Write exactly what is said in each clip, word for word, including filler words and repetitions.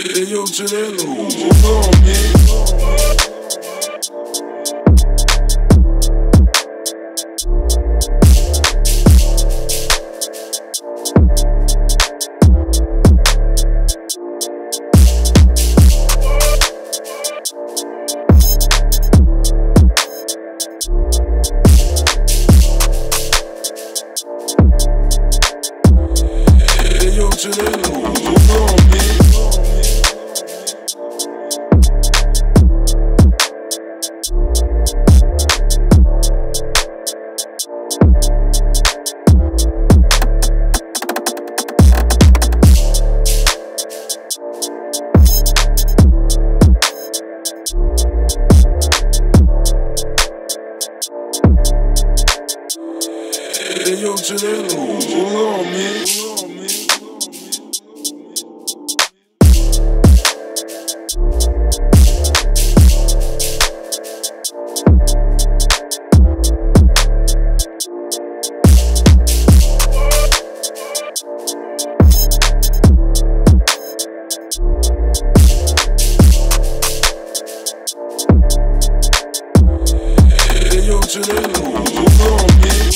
Hey, yo, Janelo, hold on, man. Hey, yo, Janelo, hold on, man. Hey, yo, Janelo, hold on, man. Hey, yo, Janelo, hold on, man.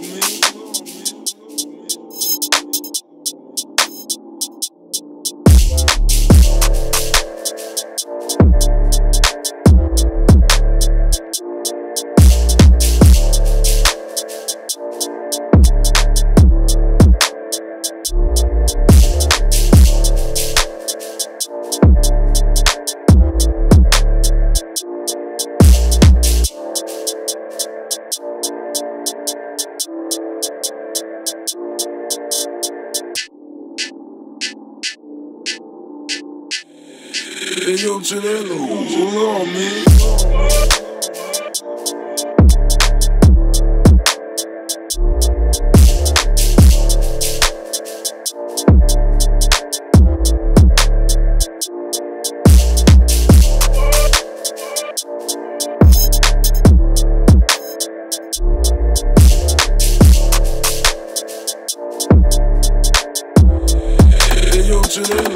Hey, yo, Janelo, hold on, man. Hey, yo, Janelo.